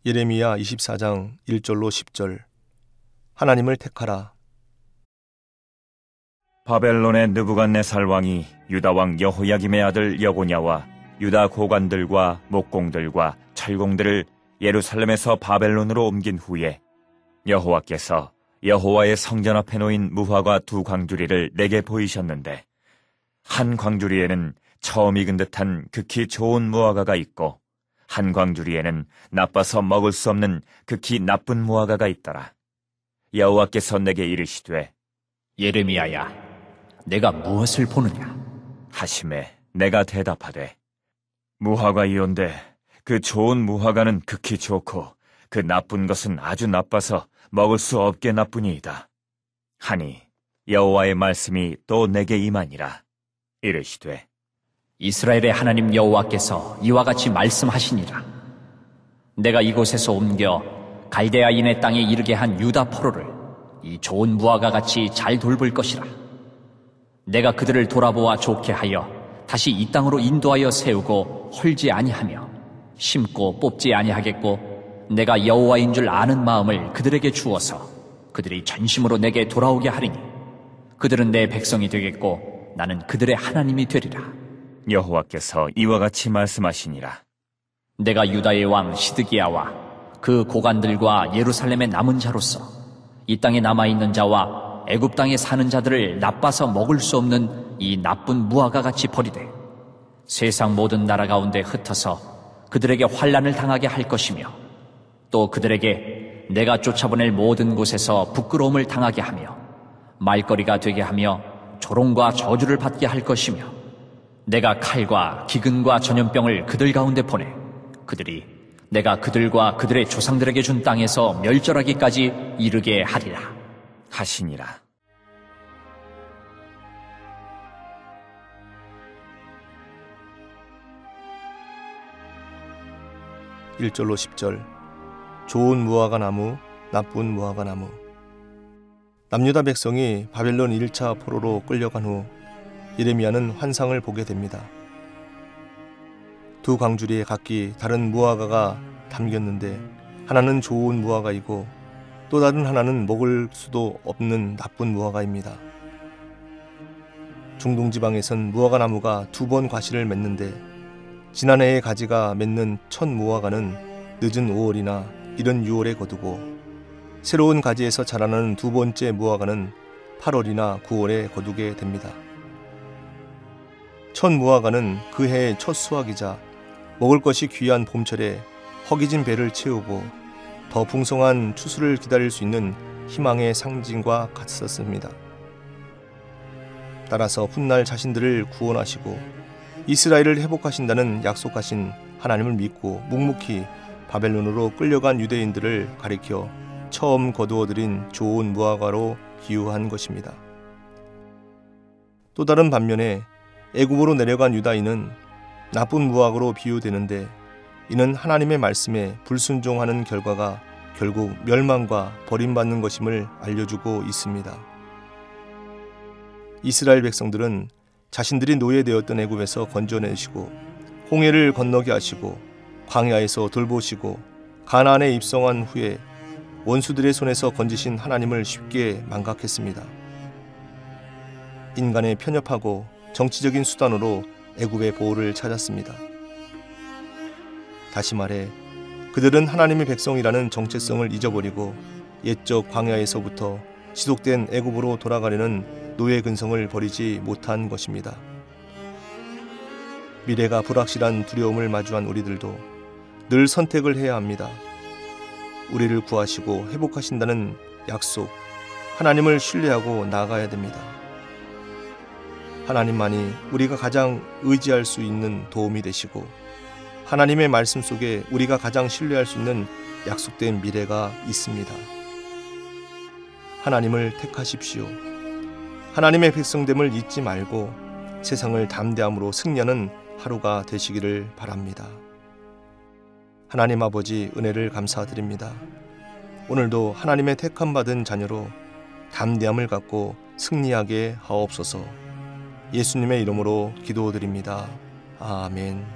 예레미야 24장 1절로 10절. 하나님을 택하라. 바벨론의 느부갓네살 왕이 유다 왕 여호야김의 아들 여고냐와 유다 고관들과 목공들과 철공들을 예루살렘에서 바벨론으로 옮긴 후에 여호와께서 여호와의 성전 앞에 놓인 무화과 두 광주리를 내게 보이셨는데, 한 광주리에는 처음 익은 듯한 극히 좋은 무화과가 있고 한 광주리에는 나빠서 먹을 수 없는 극히 나쁜 무화과가 있더라. 여호와께서 내게 이르시되, 예레미야야, 내가 무엇을 보느냐 하시매 내가 대답하되, 무화과이온데 그 좋은 무화과는 극히 좋고 그 나쁜 것은 아주 나빠서 먹을 수 없게 나쁘니이다 하니, 여호와의 말씀이 또 내게 임하니라. 이르시되, 이스라엘의 하나님 여호와께서 이와 같이 말씀하시니라. 내가 이곳에서 옮겨 갈대아인의 땅에 이르게 한 유다 포로를 이 좋은 무화과 같이 잘 돌볼 것이라. 내가 그들을 돌아보아 좋게 하여 다시 이 땅으로 인도하여 세우고 헐지 아니하며 심고 뽑지 아니하겠고, 내가 여호와인 줄 아는 마음을 그들에게 주어서 그들이 전심으로 내게 돌아오게 하리니 그들은 내 백성이 되겠고 나는 그들의 하나님이 되리라. 여호와께서 이와 같이 말씀하시니라. 내가 유다의 왕 시드기야와 그 고관들과 예루살렘의 남은 자로서 이 땅에 남아있는 자와 애굽 땅에 사는 자들을 나빠서 먹을 수 없는 이 나쁜 무화과 같이 버리되 세상 모든 나라 가운데 흩어서 그들에게 환난을 당하게 할 것이며, 또 그들에게 내가 쫓아보낼 모든 곳에서 부끄러움을 당하게 하며 말거리가 되게 하며 조롱과 저주를 받게 할 것이며, 내가 칼과 기근과 전염병을 그들 가운데 보내 그들이 내가 그들과 그들의 조상들에게 준 땅에서 멸절하기까지 이르게 하리라 하시니라. (1절로 10절) 좋은 무화과 나무, 나쁜 무화과 나무. 남유다 백성이 바벨론 1차 포로로 끌려간 후 예레미야는 환상을 보게 됩니다. 두 광주리에 각기 다른 무화과가 담겼는데, 하나는 좋은 무화과이고 또 다른 하나는 먹을 수도 없는 나쁜 무화과입니다. 중동 지방에선 무화과 나무가 2번 과실을 맺는데, 지난해의 가지가 맺는 첫 무화과는 늦은 5월이나 이른 6월에 거두고, 새로운 가지에서 자라나는 두 번째 무화과는 8월이나 9월에 거두게 됩니다. 첫 무화과는 그 해의 첫 수확이자 먹을 것이 귀한 봄철에 허기진 배를 채우고 더 풍성한 추수를 기다릴 수 있는 희망의 상징과 같았습니다. 따라서 훗날 자신들을 구원하시고 이스라엘을 회복하신다는 약속하신 하나님을 믿고 묵묵히 바벨론으로 끌려간 유대인들을 가리켜 처음 거두어들인 좋은 무화과로 비유한 것입니다. 또 다른 반면에 애굽으로 내려간 유다인은 나쁜 무화과로 비유되는데, 이는 하나님의 말씀에 불순종하는 결과가 결국 멸망과 버림받는 것임을 알려주고 있습니다. 이스라엘 백성들은 자신들이 노예되었던 애굽에서 건져내시고 홍해를 건너게 하시고 광야에서 돌보시고 가나안에 입성한 후에 원수들의 손에서 건지신 하나님을 쉽게 망각했습니다. 인간에 편협하고 정치적인 수단으로 애굽의 보호를 찾았습니다. 다시 말해 그들은 하나님의 백성이라는 정체성을 잊어버리고 옛적 광야에서부터 지속된 애굽으로 돌아가려는 노예 근성을 버리지 못한 것입니다. 미래가 불확실한 두려움을 마주한 우리들도 늘 선택을 해야 합니다. 우리를 구하시고 회복하신다는 약속, 하나님을 신뢰하고 나아가야 됩니다. 하나님만이 우리가 가장 의지할 수 있는 도움이 되시고, 하나님의 말씀 속에 우리가 가장 신뢰할 수 있는 약속된 미래가 있습니다. 하나님을 택하십시오. 하나님의 백성됨을 잊지 말고 세상을 담대함으로 승리하는 하루가 되시기를 바랍니다. 하나님 아버지, 은혜를 감사드립니다. 오늘도 하나님의 택함 받은 자녀로 담대함을 갖고 승리하게 하옵소서. 예수님의 이름으로 기도드립니다. 아멘.